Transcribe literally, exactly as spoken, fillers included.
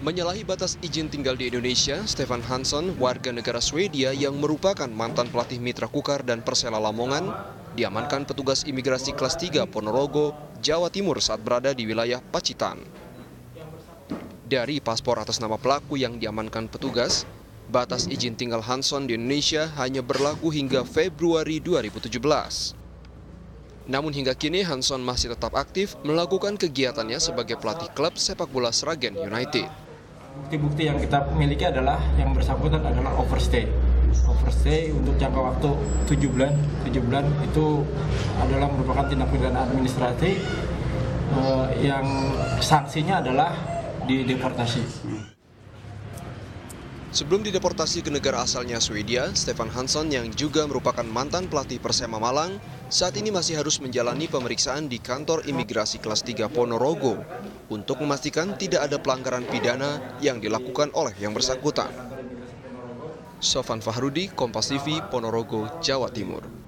Menyalahi batas izin tinggal di Indonesia, Stefan Hansson, warga negara Swedia yang merupakan mantan pelatih Mitra Kukar dan Persela Lamongan, diamankan petugas imigrasi kelas tiga Ponorogo, Jawa Timur saat berada di wilayah Pacitan. Dari paspor atas nama pelaku yang diamankan petugas, batas izin tinggal Hansson di Indonesia hanya berlaku hingga Februari dua ribu tujuh belas. Namun hingga kini Hansson masih tetap aktif melakukan kegiatannya sebagai pelatih klub sepak bola Sragen United. Bukti-bukti yang kita miliki adalah yang bersangkutan adalah overstay. Overstay untuk jangka waktu tujuh bulan. tujuh bulan itu adalah merupakan tindak pidana administratif eh, yang sanksinya adalah dideportasi. Sebelum dideportasi ke negara asalnya Swedia, Stefan Hansson yang juga merupakan mantan pelatih Persema Malang, saat ini masih harus menjalani pemeriksaan di kantor imigrasi kelas tiga Ponorogo untuk memastikan tidak ada pelanggaran pidana yang dilakukan oleh yang bersangkutan. Sofan Fahrudi, Kompas T V, Ponorogo, Jawa Timur.